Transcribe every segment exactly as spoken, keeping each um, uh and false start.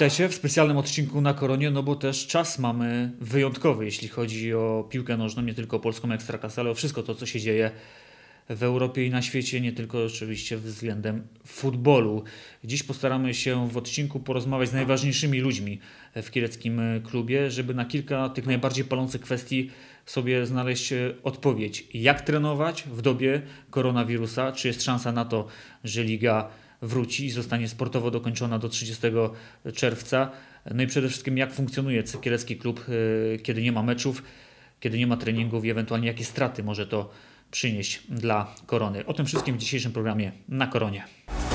Witajcie w specjalnym odcinku na Koronie, no bo też czas mamy wyjątkowy, jeśli chodzi o piłkę nożną, nie tylko o polską Ekstraklasę, ale o wszystko to, co się dzieje w Europie i na świecie, nie tylko oczywiście względem futbolu. Dziś postaramy się w odcinku porozmawiać z najważniejszymi ludźmi w kieleckim klubie, żeby na kilka tych najbardziej palących kwestii sobie znaleźć odpowiedź. Jak trenować w dobie koronawirusa? Czy jest szansa na to, że liga wróci i zostanie sportowo dokończona do trzydziestego czerwca? No i przede wszystkim jak funkcjonuje kielecki klub, kiedy nie ma meczów, kiedy nie ma treningów i ewentualnie jakie straty może to przynieść dla Korony. O tym wszystkim w dzisiejszym programie na Koronie.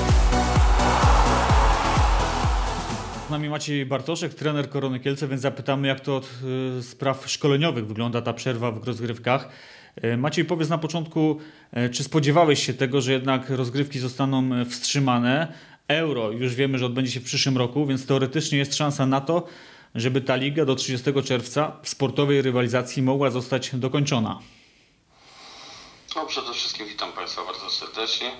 Z nami Maciej Bartoszek, trener Korony Kielce, więc zapytamy, jak to od y, spraw szkoleniowych wygląda ta przerwa w rozgrywkach. Y, Maciej, powiedz na początku, y, czy spodziewałeś się tego, że jednak rozgrywki zostaną wstrzymane? Euro już wiemy, że odbędzie się w przyszłym roku, więc teoretycznie jest szansa na to, żeby ta liga do trzydziestego czerwca w sportowej rywalizacji mogła zostać dokończona. No, przede wszystkim witam Państwa bardzo serdecznie.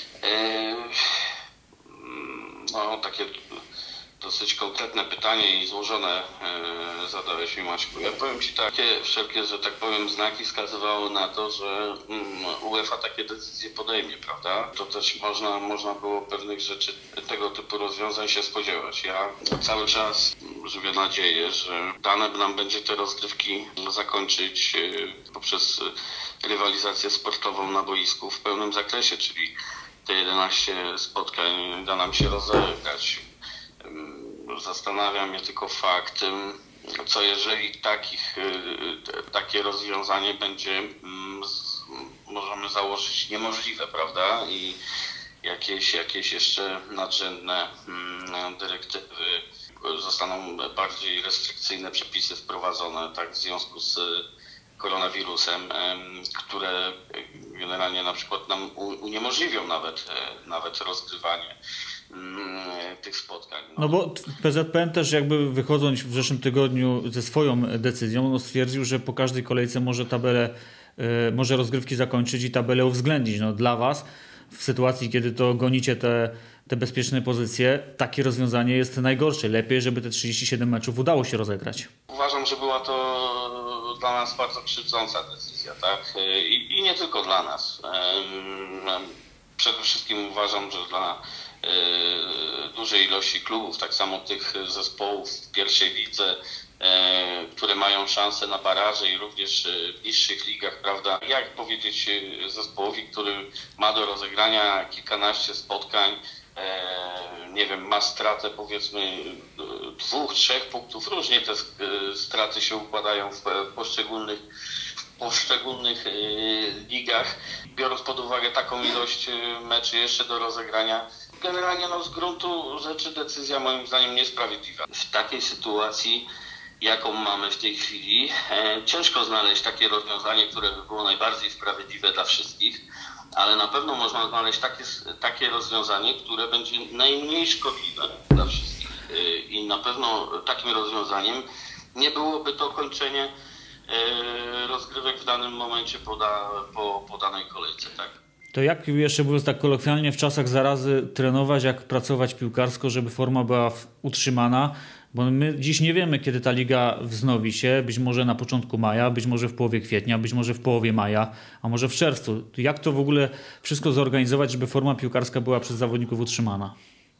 No, takie dosyć konkretne pytanie i złożone zadałeś mi, Maćku. Ja powiem Ci, takie wszelkie, że tak powiem, znaki wskazywały na to, że UEFA takie decyzje podejmie, prawda? To też można, można było pewnych rzeczy, tego typu rozwiązań się spodziewać. Ja cały czas żywię nadzieję, że dane nam będzie te rozgrywki zakończyć poprzez rywalizację sportową na boisku w pełnym zakresie, czyli te jedenaście spotkań da nam się rozegrać. Zastanawia mnie tylko fakt, co jeżeli takich, takie rozwiązanie będzie, możemy założyć, niemożliwe, prawda? I jakieś, jakieś jeszcze nadrzędne dyrektywy, zostaną bardziej restrykcyjne przepisy wprowadzone, tak, w związku z koronawirusem, które generalnie na przykład nam uniemożliwią nawet, nawet rozgrywanie tych spotkań. No, no bo P Z P N też jakby wychodząc w zeszłym tygodniu ze swoją decyzją, no stwierdził, że po każdej kolejce może tabelę, może rozgrywki zakończyć i tabelę uwzględnić. No, dla Was w sytuacji, kiedy to gonicie te, te bezpieczne pozycje, takie rozwiązanie jest najgorsze. Lepiej, żeby te trzydzieści siedem meczów udało się rozegrać. Uważam, że była to dla nas bardzo krzywdząca decyzja, tak? I, i nie tylko dla nas. Przede wszystkim uważam, że dla dużej ilości klubów, tak samo tych zespołów w pierwszej lidze, które mają szansę na baraże i również w niższych ligach, prawda? Jak powiedzieć zespołowi, który ma do rozegrania kilkanaście spotkań, nie wiem, ma stratę powiedzmy dwóch, trzech punktów, różnie te straty się układają w poszczególnych, w poszczególnych ligach, biorąc pod uwagę taką ilość meczy jeszcze do rozegrania. Generalnie no, z gruntu rzeczy decyzja moim zdaniem niesprawiedliwa. W takiej sytuacji, jaką mamy w tej chwili, e, ciężko znaleźć takie rozwiązanie, które by było najbardziej sprawiedliwe dla wszystkich, ale na pewno można znaleźć takie, takie rozwiązanie, które będzie najmniej szkodliwe dla wszystkich. E, I na pewno takim rozwiązaniem nie byłoby to kończenie e, rozgrywek w danym momencie po, da, po, po danej kolejce, tak? To jak jeszcze mówiąc tak kolokwialnie w czasach zarazy trenować, jak pracować piłkarsko, żeby forma była utrzymana? Bo my dziś nie wiemy, kiedy ta liga wznowi się. Być może na początku maja, być może w połowie kwietnia, być może w połowie maja, a może w czerwcu. Jak to w ogóle wszystko zorganizować, żeby forma piłkarska była przez zawodników utrzymana?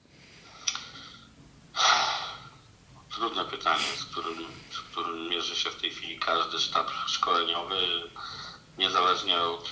Trudne pytanie, z którym, z którym mierzy się w tej chwili każdy sztab szkoleniowy, niezależnie od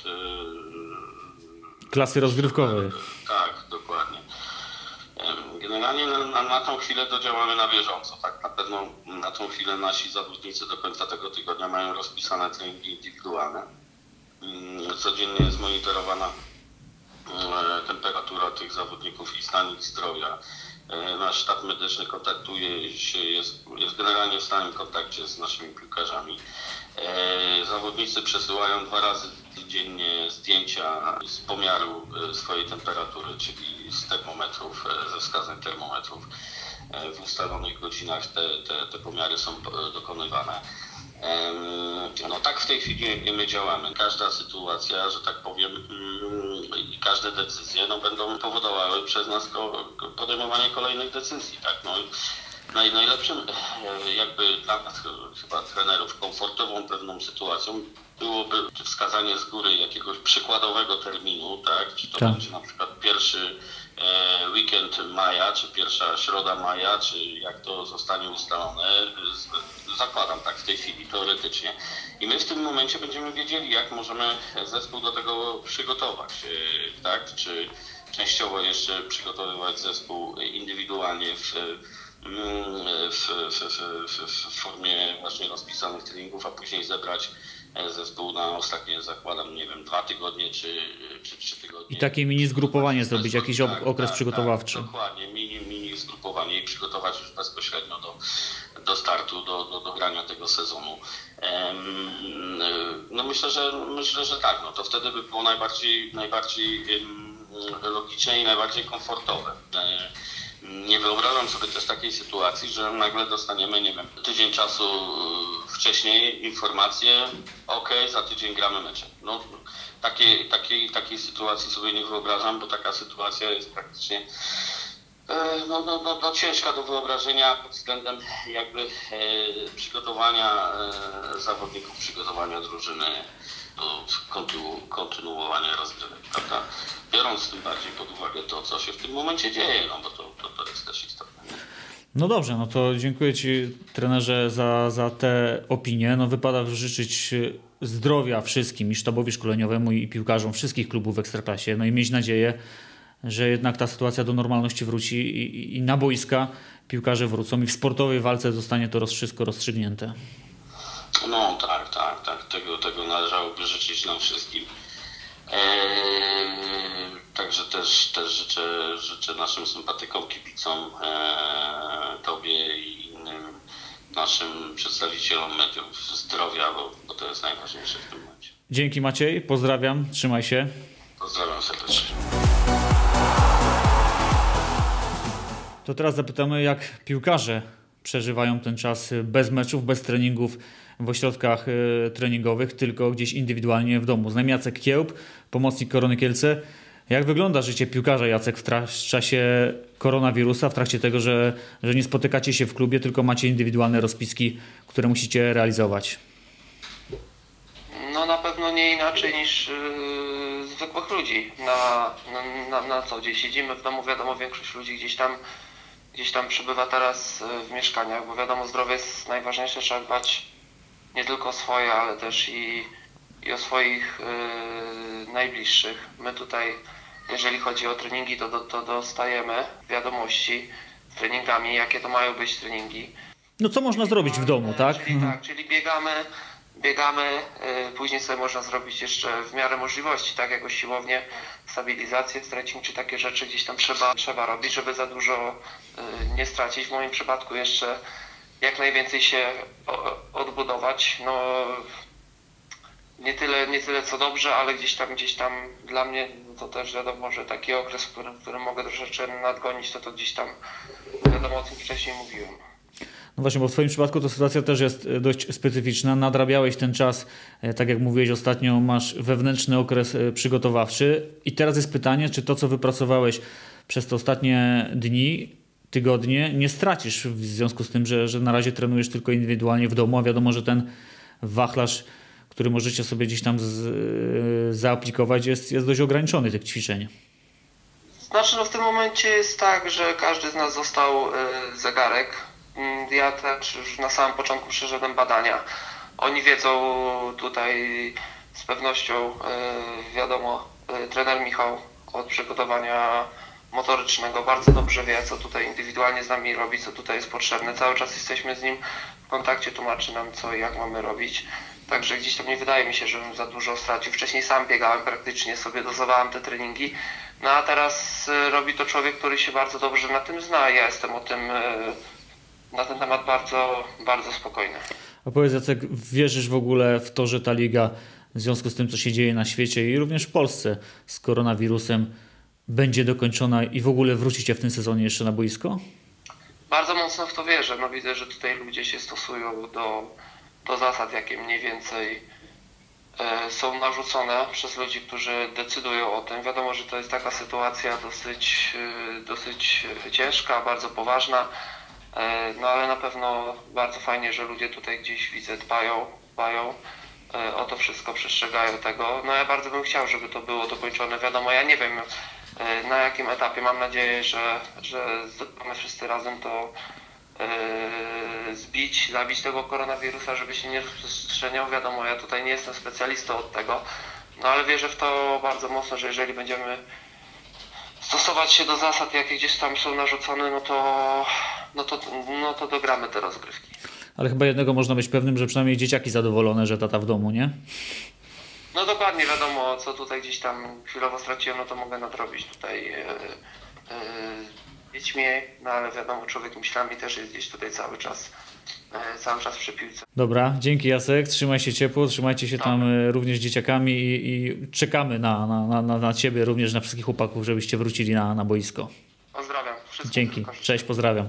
klasy rozgrywkowej. Tak, dokładnie. Generalnie na, na, na tą chwilę to działamy na bieżąco. Tak, na pewno na tą chwilę nasi zawodnicy do końca tego tygodnia mają rozpisane treningi indywidualne. Codziennie jest monitorowana temperatura tych zawodników i stan ich zdrowia. Nasz sztab medyczny kontaktuje się, jest, jest generalnie w stałym kontakcie z naszymi piłkarzami. Zawodnicy przesyłają dwa razy dziennie zdjęcia z pomiaru swojej temperatury, czyli z termometrów, ze wskazań termometrów. W ustalonych godzinach te, te, te pomiary są dokonywane. No tak w tej chwili my działamy. Każda sytuacja, że tak powiem, i każde decyzje no, będą powodowały przez nas podejmowanie kolejnych decyzji. Tak? No, Naj, najlepszym jakby dla nas chyba trenerów komfortową pewną sytuacją byłoby wskazanie z góry jakiegoś przykładowego terminu, tak? Czy to tak. będzie na przykład pierwszy e, weekend maja, czy pierwsza środa maja, czy jak to zostanie ustalone, z, zakładam tak w tej chwili teoretycznie. I my w tym momencie będziemy wiedzieli, jak możemy zespół do tego przygotować, e, tak? Czy częściowo jeszcze przygotowywać zespół indywidualnie w W, w, w, w formie właśnie rozpisanych treningów, a później zebrać zespół na ostatnie, zakładam, nie wiem, dwa tygodnie czy, czy trzy tygodnie. I takie mini zgrupowanie zrobić, jakiś tak, okres tak, przygotowawczy. Tak, dokładnie, mini, mini zgrupowanie i przygotować już bezpośrednio do, do startu, do, do, do grania tego sezonu. No myślę, że myślę, że tak, no to wtedy by było najbardziej, najbardziej logiczne i najbardziej komfortowe. Nie wyobrażam sobie też takiej sytuacji, że nagle dostaniemy, nie wiem, tydzień czasu wcześniej informację, ok, za tydzień gramy mecze. No, takiej, takiej, takiej sytuacji sobie nie wyobrażam, bo taka sytuacja jest praktycznie no, no, no, no, ciężka do wyobrażenia pod względem jakby e, przygotowania e, zawodników, przygotowania drużyny do kontynu, kontynuowania rozgrywek, prawda? Biorąc tym bardziej pod uwagę to, co się w tym momencie dzieje, no bo to, to, to jest też istotne. No dobrze, no to dziękuję Ci, trenerze, za, za te opinie. No wypada życzyć zdrowia wszystkim, i sztabowi szkoleniowemu, i piłkarzom wszystkich klubów w Ekstraklasie. No i mieć nadzieję, że jednak ta sytuacja do normalności wróci i, i na boiska piłkarze wrócą i w sportowej walce zostanie to roz, wszystko rozstrzygnięte. No tak, tak, tak. Tego, tego należałoby życzyć nam wszystkim. Eee, także też, też życzę, życzę naszym sympatykom, kibicom, eee, Tobie i innym naszym przedstawicielom mediów zdrowia, bo, bo to jest najważniejsze w tym momencie. Dzięki Maciej, pozdrawiam, trzymaj się. Pozdrawiam serdecznie. To teraz zapytamy, jak piłkarze przeżywają ten czas bez meczów, bez treningów w ośrodkach treningowych, tylko gdzieś indywidualnie w domu. Z nami Jacek Kiełb, pomocnik Korony Kielce. Jak wygląda życie piłkarza, Jacek, w, tra- w czasie koronawirusa, w trakcie tego, że, że nie spotykacie się w klubie, tylko macie indywidualne rozpiski, które musicie realizować? No na pewno nie inaczej niż yy, zwykłych ludzi. Na, na, na, na co dzień siedzimy w domu, wiadomo, większość ludzi gdzieś tam gdzieś tam przebywa teraz w mieszkaniach, bo wiadomo, zdrowie jest najważniejsze, trzeba dbać nie tylko o swoje, ale też i, i o swoich yy, najbliższych. My tutaj, jeżeli chodzi o treningi, to, to, to dostajemy wiadomości z treningami, jakie to mają być treningi. No co można zrobić w domu, tak? Czyli, tak, czyli biegamy, biegamy, yy, później sobie można zrobić jeszcze w miarę możliwości, tak jako siłownię, stabilizację, stretching czy takie rzeczy gdzieś tam trzeba, trzeba robić, żeby za dużo yy, nie stracić. W moim przypadku jeszcze jak najwięcej się o, odbudować. No, nie tyle, nie tyle co dobrze, ale gdzieś tam, gdzieś tam dla mnie to też wiadomo, że taki okres, w którym, w którym mogę troszeczkę nadgonić, to to gdzieś tam wiadomo, o tym wcześniej mówiłem. No właśnie, bo w Twoim przypadku to sytuacja też jest dość specyficzna. Nadrabiałeś ten czas, tak jak mówiłeś ostatnio, masz wewnętrzny okres przygotowawczy i teraz jest pytanie, czy to, co wypracowałeś przez te ostatnie dni, tygodnie, nie stracisz w związku z tym, że, że na razie trenujesz tylko indywidualnie w domu, a wiadomo, że ten wachlarz, który możecie sobie gdzieś tam z, zaaplikować, jest, jest dość ograniczony, tych ćwiczeń. Znaczy, no w tym momencie jest tak, że każdy z nas dostał y, zegarek. Ja też już na samym początku przeszedłem badania. Oni wiedzą tutaj z pewnością, y, wiadomo, y, trener Michał od przygotowania motorycznego bardzo dobrze wie, co tutaj indywidualnie z nami robi, co tutaj jest potrzebne. Cały czas jesteśmy z nim w kontakcie, tłumaczy nam, co i jak mamy robić. Także gdzieś tam nie wydaje mi się, żebym za dużo stracił. Wcześniej sam biegałem praktycznie, sobie dozowałem te treningi. No a teraz robi to człowiek, który się bardzo dobrze na tym zna. Ja jestem o tym, na ten temat bardzo, bardzo spokojny. A powiedz, Jacek, wierzysz w ogóle w to, że ta liga w związku z tym, co się dzieje na świecie i również w Polsce z koronawirusem, będzie dokończona i w ogóle wrócicie w tym sezonie jeszcze na boisko? Bardzo mocno w to wierzę. No widzę, że tutaj ludzie się stosują do, do zasad, jakie mniej więcej e, są narzucone przez ludzi, którzy decydują o tym. Wiadomo, że to jest taka sytuacja dosyć, e, dosyć ciężka, bardzo poważna. No ale na pewno bardzo fajnie, że ludzie tutaj gdzieś widzę dbają, dbają o to wszystko, przestrzegają tego. No ja bardzo bym chciał, żeby to było dokończone. Wiadomo, ja nie wiem na jakim etapie. Mam nadzieję, że, że zdążymy wszyscy razem to yy, zbić, zabić tego koronawirusa, żeby się nie rozprzestrzeniał. Wiadomo, ja tutaj nie jestem specjalistą od tego, no ale wierzę w to bardzo mocno, że jeżeli będziemy stosować się do zasad, jakie gdzieś tam są narzucone, no to, no to, no to dogramy te rozgrywki. Ale chyba jednego można być pewnym, że przynajmniej dzieciaki zadowolone, że tata w domu, nie? No dokładnie, wiadomo, co tutaj gdzieś tam chwilowo straciłem, no to mogę nadrobić tutaj yy, yy, dziećmi, no ale wiadomo, człowiek myślami też jest gdzieś tutaj cały czas, yy, cały czas przy piłce. Dobra, dzięki Jacek, trzymaj się ciepło, trzymajcie się tam Dobra. również z dzieciakami i, i czekamy na, na, na, na Ciebie, również na wszystkich chłopaków, żebyście wrócili na, na boisko. Pozdrawiam. Dzięki, cześć, pozdrawiam.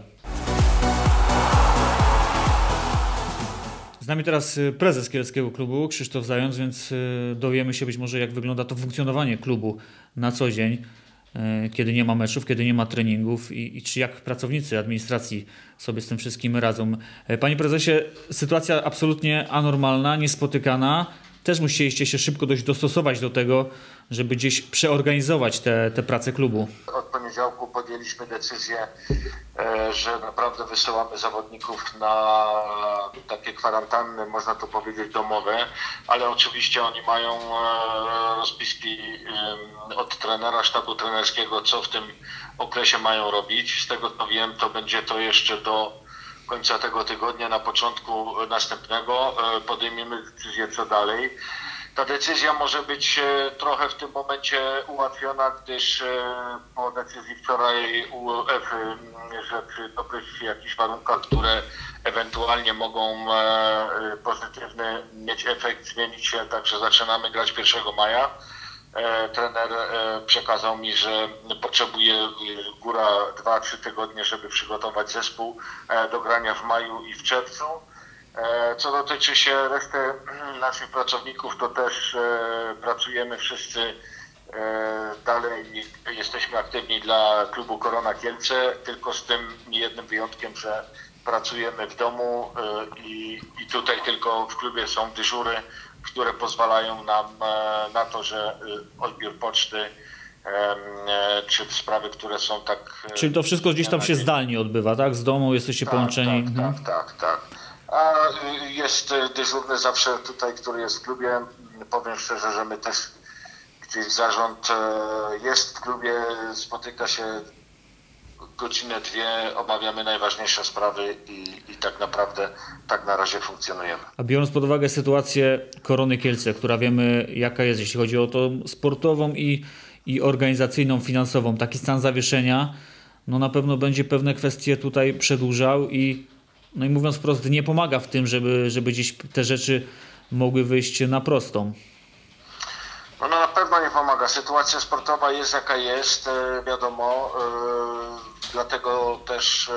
Z nami teraz prezes Kieleckiego Klubu, Krzysztof Zając, więc dowiemy się być może, jak wygląda to funkcjonowanie klubu na co dzień, kiedy nie ma meczów, kiedy nie ma treningów i, i czy jak pracownicy administracji sobie z tym wszystkim radzą. Panie prezesie, sytuacja absolutnie anormalna, niespotykana. Też musieliście się szybko dość dostosować do tego, żeby gdzieś przeorganizować te, te prace klubu. Od poniedziałku podjęliśmy decyzję, że naprawdę wysyłamy zawodników na takie kwarantanny, można to powiedzieć, domowe, ale oczywiście oni mają rozpiski od trenera, sztabu trenerskiego, co w tym okresie mają robić. Z tego co wiem, to będzie to jeszcze do końca tego tygodnia, na początku następnego podejmiemy decyzję, co dalej. Ta decyzja może być trochę w tym momencie ułatwiona, gdyż po decyzji wczoraj UEFA, że przy dobrych jakichś warunkach, które ewentualnie mogą pozytywny mieć efekt, zmienić się, także zaczynamy grać pierwszego maja. Trener przekazał mi, że potrzebuje góra dwa trzy tygodnie, żeby przygotować zespół do grania w maju i w czerwcu. Co dotyczy się reszty naszych pracowników, to też pracujemy wszyscy dalej, jesteśmy aktywni dla klubu Korona Kielce, tylko z tym jednym wyjątkiem, że pracujemy w domu i, i tutaj tylko w klubie są dyżury, które pozwalają nam na to, że odbiór poczty czy sprawy, które są tak... Czyli to wszystko gdzieś tam się zdalnie odbywa, tak? Z domu jesteście tak, połączeni? Tak, mhm. tak, tak, tak. A jest dyżurny zawsze tutaj, który jest w klubie. Powiem szczerze, że my też gdzieś zarząd jest w klubie, spotyka się godzinę, dwie, omawiamy najważniejsze sprawy i, i tak naprawdę tak na razie funkcjonujemy. A biorąc pod uwagę sytuację Korony Kielce, która wiemy jaka jest, jeśli chodzi o tą sportową i, i organizacyjną, finansową, taki stan zawieszenia, no na pewno będzie pewne kwestie tutaj przedłużał i no i mówiąc wprost, nie pomaga w tym, żeby, żeby gdzieś te rzeczy mogły wyjść na prostą. No, no na pewno nie pomaga. Sytuacja sportowa jest jaka jest, wiadomo. Dlatego też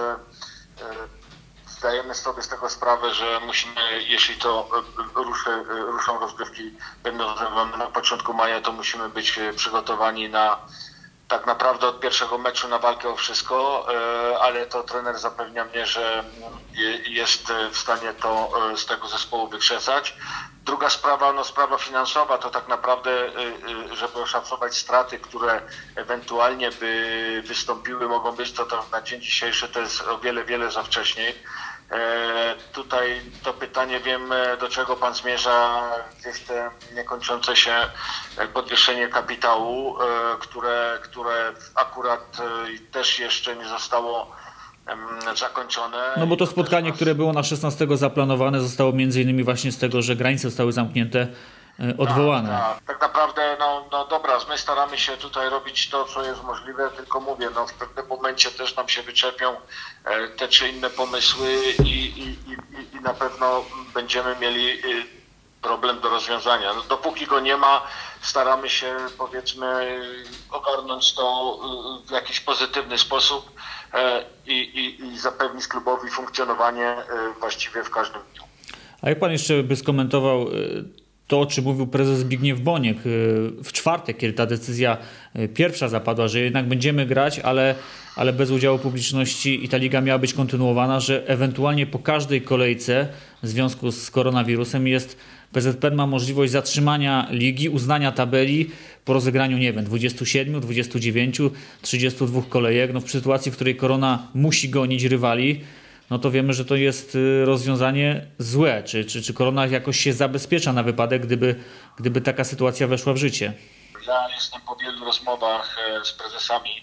zdajemy sobie z tego sprawę, że musimy, jeśli to ruszy, ruszą rozgrywki będą na początku maja, to musimy być przygotowani na tak naprawdę od pierwszego meczu na walkę o wszystko, ale to trener zapewnia mnie, że jest w stanie to z tego zespołu wykrzesać. Druga sprawa, no sprawa finansowa, to tak naprawdę, żeby oszacować straty, które ewentualnie by wystąpiły, mogą być, to, to na dzień dzisiejszy to jest o wiele, wiele za wcześniej. E, tutaj to pytanie, wiem do czego pan zmierza, gdzieś te niekończące się podwyższenie kapitału, e, które, które akurat e, też jeszcze nie zostało e, zakończone. No bo to spotkanie, nas... które było na szesnastego zaplanowane, zostało między innymi właśnie z tego, że granice zostały zamknięte, odwołane. Tak, tak. tak naprawdę, no, no dobra, my staramy się tutaj robić to, co jest możliwe, tylko mówię, no w pewnym momencie też nam się wyczepią te czy inne pomysły i, i, i, i na pewno będziemy mieli problem do rozwiązania. No, dopóki go nie ma, staramy się, powiedzmy, ogarnąć to w jakiś pozytywny sposób i, i, i zapewnić klubowi funkcjonowanie właściwie w każdym dniu. A jak pan jeszcze by skomentował to, o czym mówił prezes Zbigniew Boniek w czwartek, kiedy ta decyzja pierwsza zapadła, że jednak będziemy grać, ale, ale bez udziału publiczności i ta liga miała być kontynuowana, że ewentualnie po każdej kolejce w związku z koronawirusem jest P Z P N ma możliwość zatrzymania ligi, uznania tabeli po rozegraniu, nie wiem, dwudziestu siedmiu, dwudziestu dziewięciu, trzydziestu dwóch kolejek. No w sytuacji, w której korona musi gonić rywali, no to wiemy, że to jest rozwiązanie złe. Czy, czy, czy korona jakoś się zabezpiecza na wypadek, gdyby, gdyby taka sytuacja weszła w życie? Ja jestem po wielu rozmowach z prezesami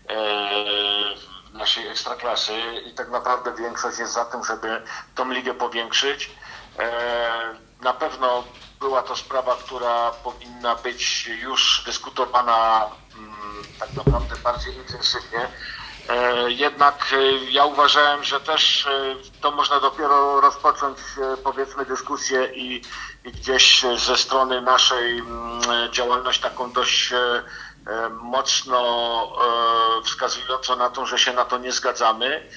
naszej ekstraklasy i tak naprawdę większość jest za tym, żeby tą ligę powiększyć. Na pewno była to sprawa, która powinna być już dyskutowana tak naprawdę bardziej intensywnie. Jednak ja uważałem, że też to można dopiero rozpocząć, powiedzmy, dyskusję i, i gdzieś ze strony naszej działalność taką dość mocno wskazującą na to, że się na to nie zgadzamy.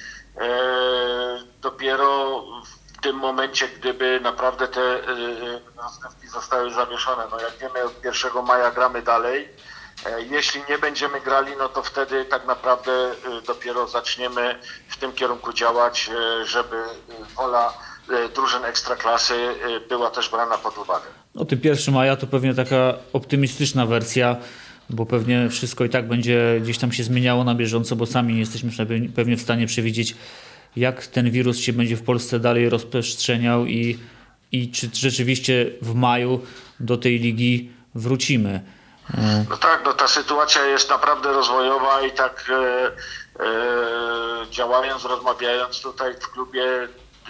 Dopiero w tym momencie, gdyby naprawdę te rozgrywki zostały zawieszone, no jak wiemy, od pierwszego maja gramy dalej. Jeśli nie będziemy grali, no to wtedy tak naprawdę dopiero zaczniemy w tym kierunku działać, żeby wola drużyn ekstraklasy była też brana pod uwagę. No tym pierwszego maja to pewnie taka optymistyczna wersja, bo pewnie wszystko i tak będzie gdzieś tam się zmieniało na bieżąco, bo sami nie jesteśmy sobie pewnie w stanie przewidzieć, jak ten wirus się będzie w Polsce dalej rozprzestrzeniał i, i czy rzeczywiście w maju do tej ligi wrócimy. No tak, no ta sytuacja jest naprawdę rozwojowa i tak e, e, działając, rozmawiając tutaj w klubie, e,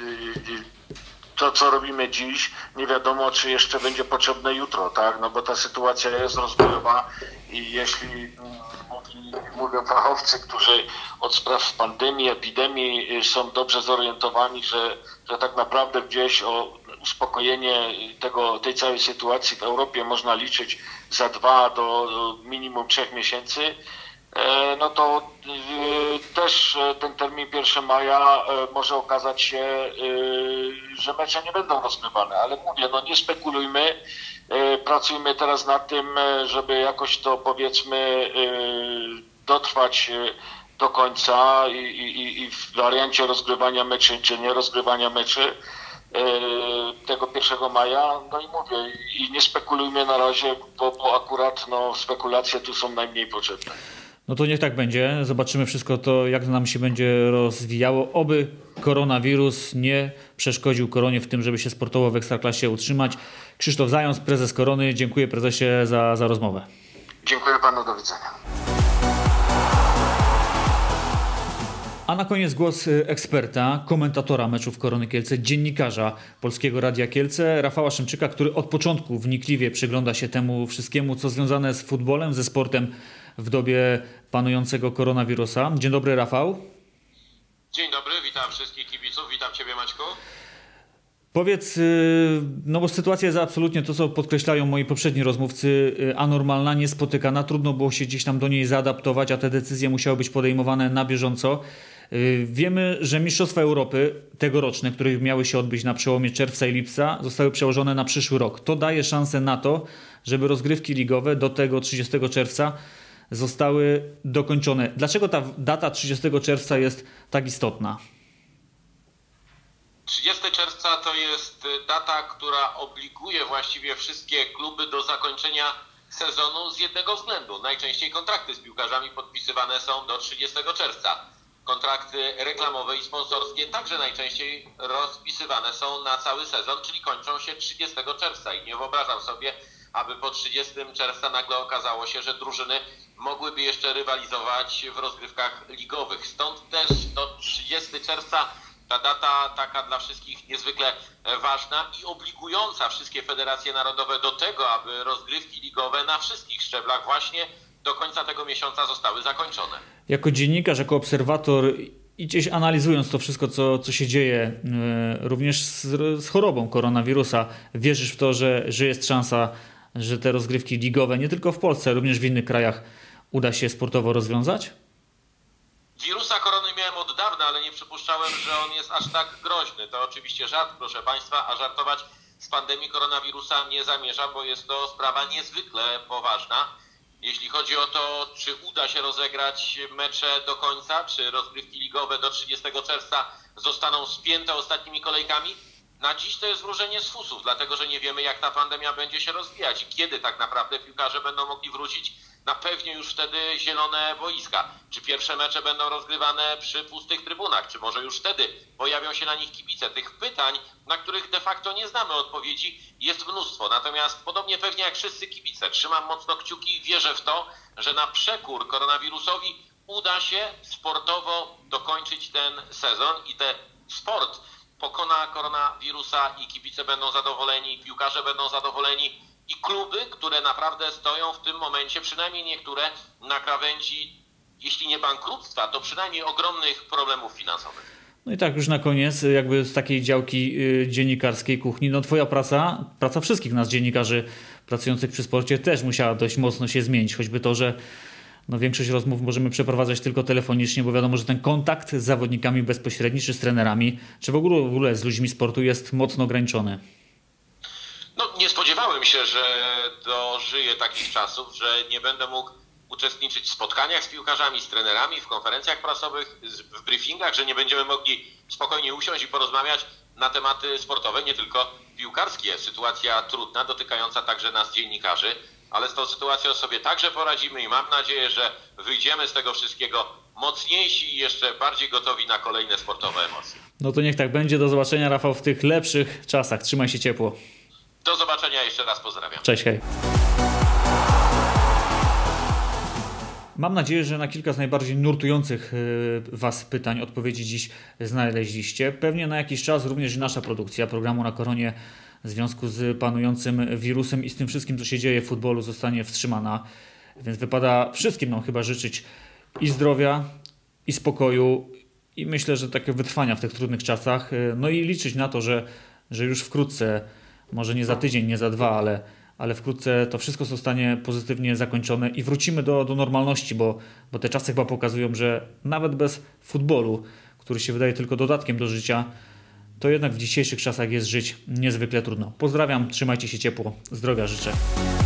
to co robimy dziś, nie wiadomo, czy jeszcze będzie potrzebne jutro, tak? No bo ta sytuacja jest rozwojowa i jeśli mówi, mówią fachowcy, którzy od spraw pandemii, epidemii są dobrze zorientowani, że, że tak naprawdę gdzieś o uspokojenie tego, tej całej sytuacji w Europie można liczyć za dwa do minimum trzech miesięcy, no to też ten termin pierwszego maja może okazać się, że mecze nie będą rozgrywane, ale mówię, no nie spekulujmy, pracujmy teraz nad tym, żeby jakoś to, powiedzmy, dotrwać do końca i, i, i w wariancie rozgrywania meczy czy nie rozgrywania meczy tego pierwszego maja, no i mówię, i nie spekulujmy na razie, bo, bo akurat no, spekulacje tu są najmniej potrzebne. No to niech tak będzie. Zobaczymy wszystko to, jak nam się będzie rozwijało. Oby koronawirus nie przeszkodził Koronie w tym, żeby się sportowo w Ekstraklasie utrzymać. Krzysztof Zając, prezes Korony. Dziękuję prezesie za, za rozmowę. Dziękuję panu, do widzenia. A na koniec głos eksperta, komentatora meczów Korony Kielce, dziennikarza Polskiego Radia Kielce, Rafała Szymczyka, który od początku wnikliwie przygląda się temu wszystkiemu, co związane z futbolem, ze sportem w dobie panującego koronawirusa. Dzień dobry, Rafał. Dzień dobry, witam wszystkich kibiców, witam Ciebie, Maćku. Powiedz, no bo sytuacja jest absolutnie to, co podkreślają moi poprzedni rozmówcy, anormalna, niespotykana. Trudno było się gdzieś tam do niej zaadaptować, a te decyzje musiały być podejmowane na bieżąco. Wiemy, że Mistrzostwa Europy tegoroczne, które miały się odbyć na przełomie czerwca i lipca, zostały przełożone na przyszły rok. To daje szansę na to, żeby rozgrywki ligowe do tego trzydziestego czerwca zostały dokończone. Dlaczego ta data trzydziestego czerwca jest tak istotna? trzydziestego czerwca to jest data, która obliguje właściwie wszystkie kluby do zakończenia sezonu z jednego względu. Najczęściej kontrakty z piłkarzami podpisywane są do trzydziestego czerwca. Kontrakty reklamowe i sponsorskie także najczęściej rozpisywane są na cały sezon, czyli kończą się trzydziestego czerwca. I nie wyobrażam sobie, aby po trzydziestego czerwca nagle okazało się, że drużyny mogłyby jeszcze rywalizować w rozgrywkach ligowych. Stąd też do trzydziestego czerwca ta data taka dla wszystkich niezwykle ważna i obligująca wszystkie federacje narodowe do tego, aby rozgrywki ligowe na wszystkich szczeblach właśnie do końca tego miesiąca zostały zakończone. Jako dziennikarz, jako obserwator i gdzieś analizując to wszystko, co, co się dzieje również z, z chorobą koronawirusa, wierzysz w to, że, że jest szansa, że te rozgrywki ligowe nie tylko w Polsce, również w innych krajach uda się sportowo rozwiązać? Wirusa korony miałem od dawna, ale nie przypuszczałem, że on jest aż tak groźny. To oczywiście żart, proszę Państwa, a żartować z pandemii koronawirusa nie zamierzam, bo jest to sprawa niezwykle poważna. Jeśli chodzi o to, czy uda się rozegrać mecze do końca, czy rozgrywki ligowe do trzydziestego czerwca zostaną spięte ostatnimi kolejkami, na dziś to jest wróżenie z fusów, dlatego że nie wiemy, jak ta pandemia będzie się rozwijać i kiedy tak naprawdę piłkarze będą mogli wrócić na pewnie już wtedy zielone boiska. Czy pierwsze mecze będą rozgrywane przy pustych trybunach, czy może już wtedy pojawią się na nich kibice? Tych pytań, na których de facto nie znamy odpowiedzi, jest mnóstwo. Natomiast podobnie pewnie jak wszyscy kibice, trzymam mocno kciuki i wierzę w to, że na przekór koronawirusowi uda się sportowo dokończyć ten sezon i ten sport pokona koronawirusa i kibice będą zadowoleni, piłkarze będą zadowoleni i kluby, które naprawdę stoją w tym momencie, przynajmniej niektóre, na krawędzi, jeśli nie bankructwa, to przynajmniej ogromnych problemów finansowych. No i tak już na koniec, jakby z takiej działki y, dziennikarskiej kuchni, no twoja praca, praca wszystkich nas dziennikarzy pracujących przy sporcie też musiała dość mocno się zmienić, choćby to, że no większość rozmów możemy przeprowadzać tylko telefonicznie, bo wiadomo, że ten kontakt z zawodnikami bezpośredni, czy z trenerami, czy w ogóle, w ogóle z ludźmi sportu jest mocno ograniczony. No nie spodziewałem się, że dożyję takich czasów, że nie będę mógł uczestniczyć w spotkaniach z piłkarzami, z trenerami, w konferencjach prasowych, w briefingach, że nie będziemy mogli spokojnie usiąść i porozmawiać na tematy sportowe, nie tylko piłkarskie. Sytuacja trudna, dotykająca także nas dziennikarzy, ale z tą sytuacją sobie także poradzimy i mam nadzieję, że wyjdziemy z tego wszystkiego mocniejsi i jeszcze bardziej gotowi na kolejne sportowe emocje. No to niech tak będzie. Do zobaczenia, Rafał, w tych lepszych czasach. Trzymaj się ciepło. Do zobaczenia, jeszcze raz pozdrawiam. Cześć, hej. Mam nadzieję, że na kilka z najbardziej nurtujących Was pytań odpowiedzi dziś znaleźliście. Pewnie na jakiś czas również nasza produkcja programu Na Koronie w związku z panującym wirusem i z tym wszystkim, co się dzieje w futbolu, zostanie wstrzymana. Więc wypada wszystkim nam chyba życzyć i zdrowia, i spokoju, i myślę, że takie wytrwania w tych trudnych czasach. No i liczyć na to, że, że już wkrótce, może nie za tydzień, nie za dwa, ale, ale wkrótce to wszystko zostanie pozytywnie zakończone i wrócimy do, do normalności, bo, bo te czasy chyba pokazują, że nawet bez futbolu, który się wydaje tylko dodatkiem do życia, to jednak w dzisiejszych czasach jest żyć niezwykle trudno. Pozdrawiam, trzymajcie się ciepło, zdrowia życzę.